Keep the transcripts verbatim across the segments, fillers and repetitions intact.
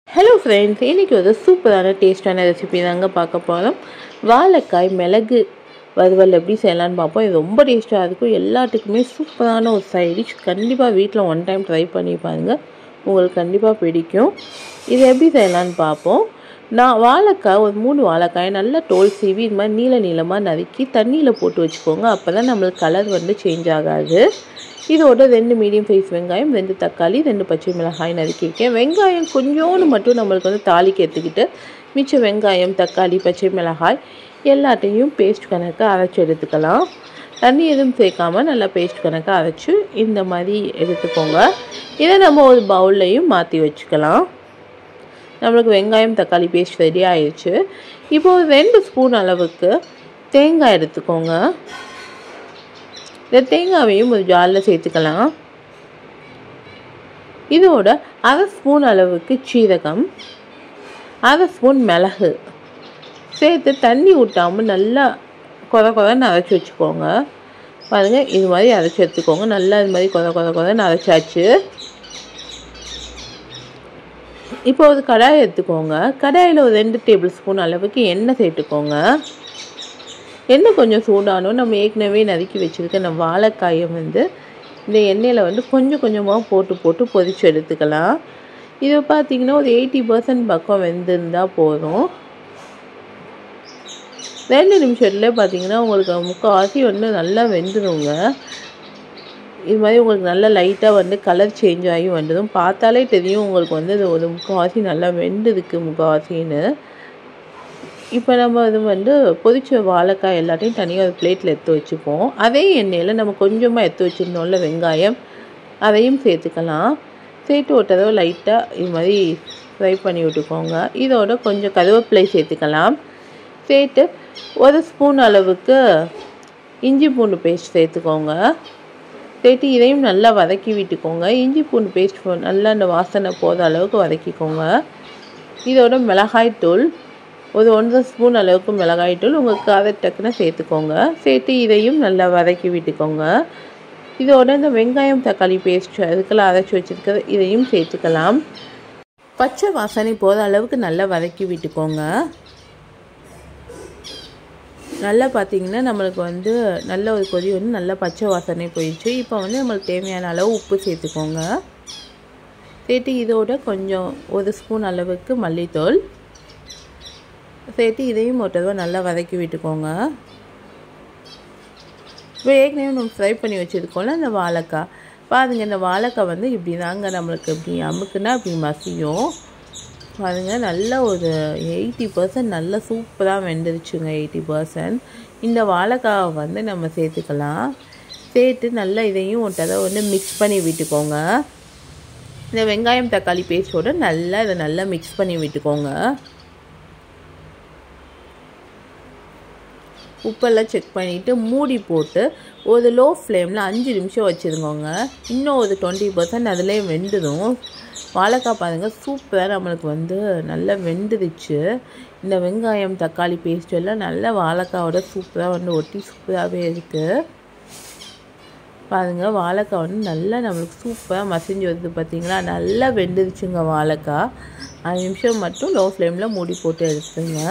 Hello friends, இன்றைக்கி ஒரு சூப்பரான டேஸ்டான ரெசிபி தாங்க பார்க்க போகிறோம். வாழைக்காய் மிளகு வறுவல் எப்படி செய்யலான்னு பார்ப்போம். இது ரொம்ப டேஸ்ட்டாக இருக்கும். எல்லாத்துக்குமே சூப்பரான ஒரு சைட் டிஷ். கண்டிப்பாக வீட்டில் ஒன் டைம் ட்ரை பண்ணி பாருங்கள், உங்களுக்கு கண்டிப்பாக பிடிக்கும். இது எப்படி செய்யலான்னு பார்ப்போம். நான் வாழைக்காய் ஒரு மூணு வாழைக்காய் நல்லா தோல் சீவி இது மாதிரி நீள நீளமாக நறுக்கி தண்ணியில் போட்டு வச்சுக்கோங்க. அப்போ தான் நம்மளுக்கு கலர் வந்து சேஞ்ச் ஆகாது. இதோட ரெண்டு மீடியம் சைஸ் வெங்காயம், ரெண்டு தக்காளி, ரெண்டு பச்சை மிளகாய் நறுக்கியிருக்கேன். வெங்காயம் கொஞ்சோண்டு மட்டும் நம்மளுக்கு வந்து தாளிக்கு எடுத்துக்கிட்டு மிச்சம் வெங்காயம், தக்காளி, பச்சை மிளகாய் எல்லாத்தையும் பேஸ்ட் கணக்காக அரைச்சி எடுத்துக்கலாம். தண்ணி எதுவும் சேர்க்காமல் நல்லா பேஸ்ட் கணக்காக அரைச்சி இந்த மாதிரி எடுத்துக்கோங்க. இதை நம்ம ஒரு பவுல்லையும் மாற்றி வச்சுக்கலாம். நம்மளுக்கு வெங்காயம் தக்காளி பேஸ்ட் ரெடி ஆயிடுச்சு. இப்போது ரெண்டு ஸ்பூன் அளவுக்கு தேங்காய் எடுத்துக்கோங்க. இந்த தேங்காயையும் ஒரு ஜாரில் சேர்த்துக்கலாம். இதோட அரை ஸ்பூன் அளவுக்கு சீரகம், அரை ஸ்பூன் மிளகு சேர்த்து தண்ணி ஊட்டாமல் நல்லா கொத கொதன்னு அரைச்சி வச்சுக்கோங்க. பாருங்கள், இது மாதிரி அரைச்சி எடுத்துக்கோங்க. நல்லா இது மாதிரி கொத கொத கொதன்னு அரைச்சாச்சு. இப்போ ஒரு கடாயை எடுத்துக்கோங்க. கடாயில் ஒரு ரெண்டு டேபிள் ஸ்பூன் அளவுக்கு எண்ணெய் சேர்த்துக்கோங்க. எண்ணெய் கொஞ்சம் சூடானோ நம்ம ஏற்கனவே நறுக்கி வச்சுருக்க நம்ம வாழைக்காயை வந்து இந்த எண்ணெயில் வந்து கொஞ்சம் கொஞ்சமாக போட்டு போட்டு பொரிச்சு எடுத்துக்கலாம். இது பார்த்திங்கன்னா ஒரு எயிட்டி பர்சன்ட் பக்கம் வெந்திருந்தால் போதும். ரெண்டு நிமிஷத்தில் பார்த்திங்கன்னா உங்களுக்கு முக்கால்வாசி வந்து நல்லா வெந்துடுங்க. இது மாதிரி உங்களுக்கு நல்லா லைட்டாக வந்து கலர் சேஞ்ச் ஆகி வந்துடும். பார்த்தாலே தெரியும் உங்களுக்கு வந்து இது ஒரு முக்கால்வாசி நல்லா வெந்துருக்கு முக்கால்வாசின்னு. இப்போ நம்ம இது வந்து பொரிச்ச வாழைக்காய் எல்லாத்தையும் தனியாக ஒரு பிளேட்டில் எடுத்து வச்சுப்போம். அதே எண்ணெயில் நம்ம கொஞ்சமாக எடுத்து வச்சுருந்தோம்ல வெங்காயம், அதையும் சேர்த்துக்கலாம். சேர்த்து விட்டதோ லைட்டாக இது மாதிரி ஃப்ரை பண்ணி விட்டுக்கோங்க. இதோட கொஞ்சம் கருவேப்பிலை சேர்த்துக்கலாம். சேர்த்து ஒரு ஸ்பூன் அளவுக்கு இஞ்சி பூண்டு பேஸ்ட் சேர்த்துக்கோங்க. சேர்த்து இதையும் நல்லா வதக்கி விட்டுக்கோங்க. இஞ்சி பூண்டு பேஸ்ட் நல்லா அந்த வாசனை போகிற அளவுக்கு வதக்கிக்கோங்க. இதோட மிளகாய்த்தூள் ஒரு ஒன்றரை ஸ்பூன் அளவுக்கு மிளகாய்த்தூள் உங்களுக்கு கார டக்குன்னு சேர்த்துக்கோங்க. சேர்த்து இதையும் நல்லா வதக்கி விட்டுக்கோங்க. இதோட இந்த வெங்காயம் தக்காளி பேஸ்ட் அதுக்கெல்லாம் அரைச்சி வச்சுருக்கிறது இதையும் சேர்த்துக்கலாம். பச்சை வாசனை போகிற அளவுக்கு நல்லா வதக்கி விட்டுக்கோங்க. நல்லா பார்த்திங்கன்னா நம்மளுக்கு வந்து நல்ல ஒரு கொதி வந்து நல்லா பச்சை வாசனை போயிடுச்சு. இப்போ வந்து நம்மளுக்கு தேவையான அளவு உப்பு சேர்த்துக்கோங்க. சேர்த்து இதோட கொஞ்சம் ஒரு ஸ்பூன் அளவுக்கு மல்லித்தூள் சேர்த்து இதையும் ஒரு தடவை நல்லா வதக்கி விட்டுக்கோங்க. இப்போ ஏற்கனவே நம்ம ஃப்ரை பண்ணி வச்சுருக்கோம்ல இந்த வாழைக்காய், பாருங்கள் இந்த வாழைக்காய் வந்து இப்படி தாங்க நம்மளுக்கு இப்படி அமுக்குன்னா இப்படி மசியும். பாருங்கள் நல்லா ஒரு எயிட்டி பர்சன்ட் நல்லா சூப்பராக வெந்துருச்சுங்க. எயிட்டி பர்சன்ட் இந்த வாழைக்காவை வந்து நம்ம சேர்த்துக்கலாம். சேர்த்து நல்லா இதையும் ஒரு தடவை வந்து மிக்ஸ் பண்ணி விட்டுக்கோங்க. இந்த வெங்காயம் தக்காளி பேஸ்ட்டோடு நல்லா இதை நல்லா மிக்ஸ் பண்ணி விட்டுக்கோங்க. உப்பெல்லாம் செக் பண்ணிவிட்டு மூடி போட்டு ஒரு லோ ஃப்ளேமில் அஞ்சு நிமிஷம் வச்சுருக்கோங்க. இன்னும் ஒரு டுவெண்ட்டி பர்சன்ட் அதிலே வெந்துடும். வாழைக்காய் பாருங்கள் சூப்பராக நம்மளுக்கு வந்து நல்லா வெந்துடுச்சு. இந்த வெங்காயம் தக்காளி பேஸ்ட் எல்லாம் நல்லா வாழைக்காயோட சூப்பராக வந்து ஒட்டி சூப்பராகவே இருக்குது. பாருங்கள் வாழைக்காய் வந்து நல்லா நம்மளுக்கு சூப்பராக மசிஞ்சு வருது. பார்த்திங்களா, நல்லா வெந்துடுச்சுங்க வாழைக்காய். அஞ்சு நிமிஷம் மட்டும் லோ ஃப்ளேமில் மூடி போட்டு எடுத்துங்க.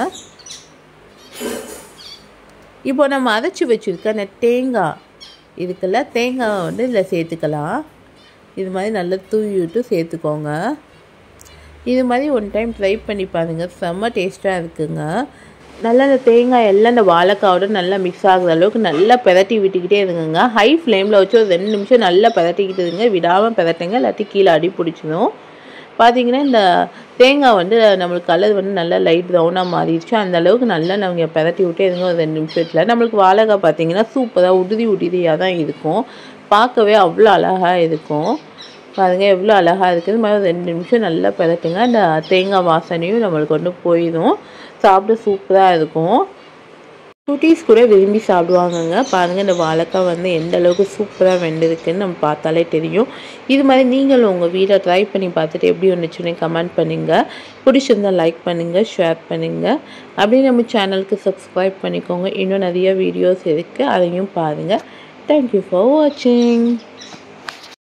இப்போ நம்ம அரைச்சி வச்சுருக்க அந்த தேங்காய் இதுக்குள்ள தேங்காய் வந்து இதில் சேர்த்துக்கலாம். இது மாதிரி நல்லா தூவி விட்டு சேர்த்துக்கோங்க. இது மாதிரி ஒன் டைம் ட்ரை பண்ணி பாருங்கள், செம்ம டேஸ்ட்டாக இருக்குங்க. நல்லா அந்த தேங்காய் எல்லாம் இந்த வாழைக்காயோட நல்லா மிக்ஸ் ஆகுற அளவுக்கு நல்லா பெரட்டி விட்டுக்கிட்டே இருங்க. ஹை ஃப்ளேமில் வச்சு ஒரு ரெண்டு நிமிஷம் நல்லா பெரட்டிக்கிட்டு இருங்க. விடாமல் பெரட்டுங்க, இல்லாட்டி கீழே அடி பிடிச்சிடும். பார்த்திங்கன்னா இந்த தேங்காய் வந்து நம்மளுக்கு கலர் வந்து நல்லா லைட் ப்ரௌனாக மாறிடுச்சு. அந்த அளவுக்கு நல்லா நம்ம பெரட்டி விட்டே இருங்க ஒரு ரெண்டு நிமிஷத்தில். நம்மளுக்கு வாழைக்காய் பார்த்திங்கன்னா சூப்பராக உதிரி உதிரியாக தான் இருக்கும். பார்க்கவே அவ்வளோ அழகாக இருக்கும். பாருங்கள் எவ்வளோ அழகாக இருக்குது. மாதிரி ரெண்டு நிமிஷம் நல்லா பெரட்டுங்க. அந்த தேங்காய் வாசனையும் நம்மளுக்கு வந்து போயிடும். சாப்பிட சூப்பராக இருக்கும். குட்டீஸ் கூட விரும்பி சாப்பிடுவாங்கங்க. பாருங்கள் இந்த வாழைக்காய் வந்து எந்த அளவுக்கு சூப்பராக வெந்திருக்குன்னு நம்ம பார்த்தாலே தெரியும். இது மாதிரி நீங்களும் உங்கள் வீட்டில் ட்ரை பண்ணி பார்த்துட்டு எப்படி வந்துச்சுன்னு கமெண்ட் பண்ணுங்கள். பிடிச்சிருந்தால் லைக் பண்ணுங்கள், ஷேர் பண்ணுங்கள். அப்படியே நம்ம சேனலுக்கு சப்ஸ்கிரைப் பண்ணிக்கோங்க. இன்னும் நிறைய வீடியோஸ் இருக்குது, அதையும் பாருங்கள். தேங்க்யூ ஃபார் வாட்சிங்.